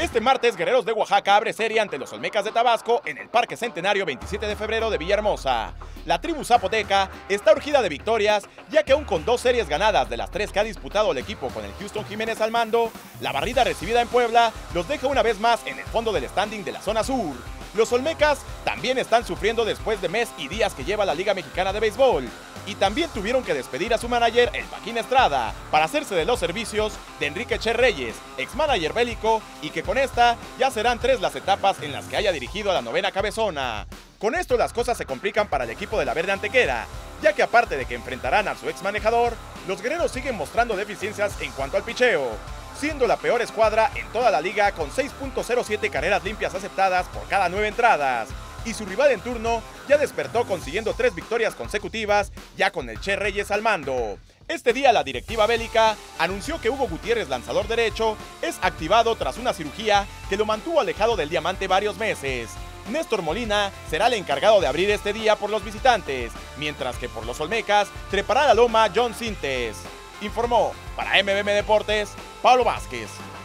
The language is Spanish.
Este martes, Guerreros de Oaxaca abre serie ante los Olmecas de Tabasco en el Parque Centenario 27 de febrero de Villahermosa. La tribu zapoteca está urgida de victorias, ya que aún con 2 series ganadas de las 3 que ha disputado el equipo con el Houston Jiménez al mando, la barrida recibida en Puebla los deja una vez más en el fondo del standing de la zona sur. Los Olmecas también están sufriendo después de mes y días que lleva la Liga Mexicana de Béisbol. Y también tuvieron que despedir a su manager, el Paquín Estrada, para hacerse de los servicios de Enrique Che Reyes, ex-manager bélico, y que con esta ya serán 3 las etapas en las que haya dirigido a la novena cabezona. Con esto las cosas se complican para el equipo de la Verde Antequera, ya que aparte de que enfrentarán a su ex-manejador, los guerreros siguen mostrando deficiencias en cuanto al picheo, siendo la peor escuadra en toda la liga con 6.07 carreras limpias aceptadas por cada 9 entradas. Y su rival en turno ya despertó consiguiendo 3 victorias consecutivas, ya con el Che Reyes al mando. Este día la directiva bélica anunció que Hugo Gutiérrez, lanzador derecho, es activado tras una cirugía que lo mantuvo alejado del diamante varios meses. Néstor Molina será el encargado de abrir este día por los visitantes, mientras que por los Olmecas trepará la loma John Sintes. Informó para MBM Deportes, Pablo Vázquez.